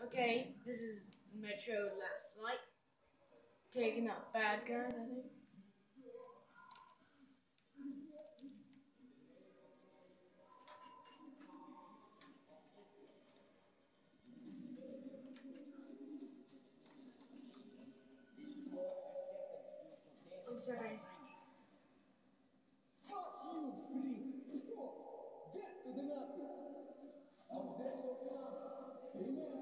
Okay, this is Metro last night. Taking out bad guys, I think. I'm sorry. Fuck you, Fritz! Death to the Nazis! Out there your plan! Amen!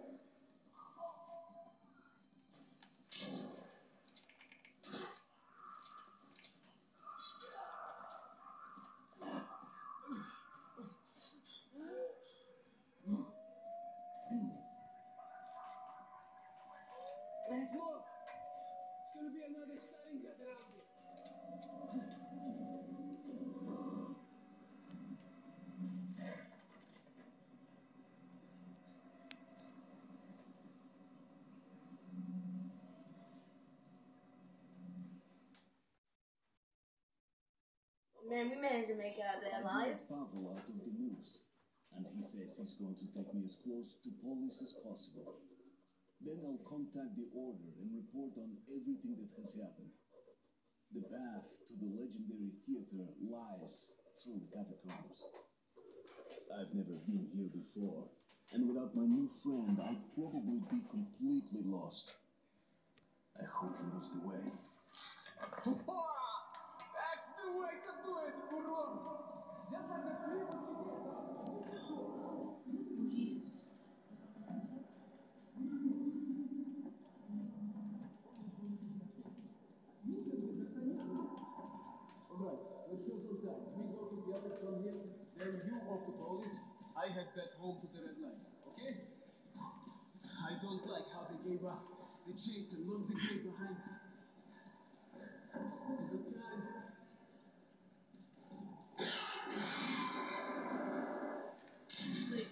Let's move! It's gonna be another Stalingrad around here! Man, we managed to make it out there alive. I Pavel out of the news, and he says he's going to take me as close to police as possible. Then I'll contact the order and report on everything that has happened. The path to the legendary theater lies through the catacombs. I've never been here before, and without my new friend, I'd probably be completely lost. I hope he knows the way. That's the way to do it, Burro! Just like the previous Jesus. Alright, let's show some time. We go to the other from here, then you off to police. I head back home to the red line, okay? I don't like how they gave up the chase and locked the gate behind us. Good time. Sleep.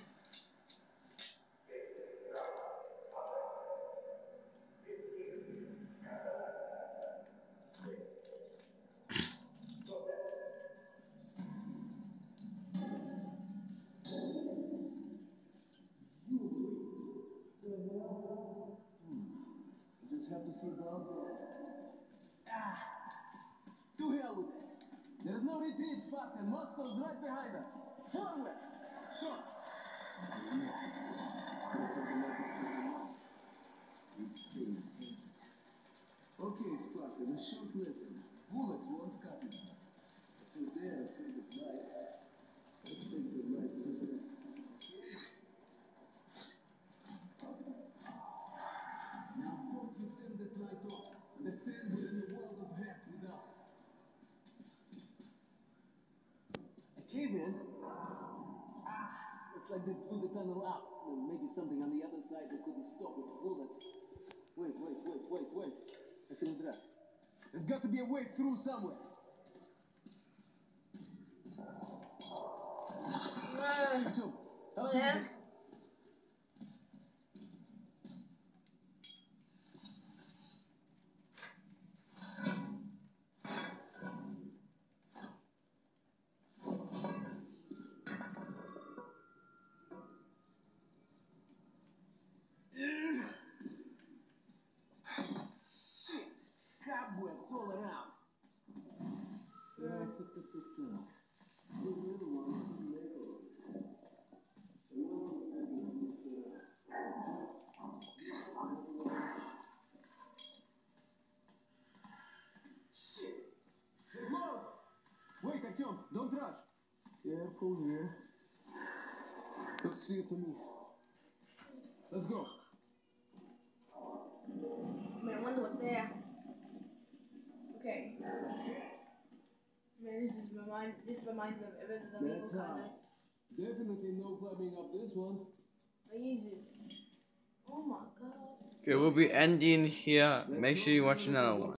Just have to see about that. To hell with it. There's no retreat spot and Moscow's right behind us. Forward! Stop! That's what the Nazis call the night. This thing is empty. Okay, Sparta, a short lesson. Bullets won't cut it. But since they are afraid of light, let's take the light to them. Now don't you turn that light off. Understand we're in a world of hurt without it. A cave-in? Looks like they blew the tunnel up. Maybe something on the other side they couldn't stop with bullets. Wait. I feel that. There's got to be a way through somewhere. Artyom, help me with this. Shit! Cobwebs all around. These little ones are Legos. The ones who are this Shit! They're close! Wait, Artyom, don't rush. Careful here. Looks clear to me. Let's go. Man, I wonder what's there. Okay. Man, this reminds me of Resident Evil That's kind high. of. Definitely no climbing up this one. Jesus. Oh my god. Okay, we'll be ending here. Make sure you watch another one.